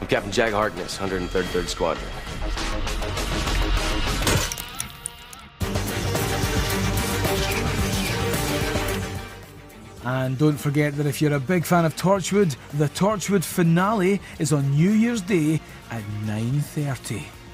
I'm Captain Jack Harkness, 133rd Squadron. And don't forget that if you're a big fan of Torchwood, the Torchwood finale is on New Year's Day at 9:30.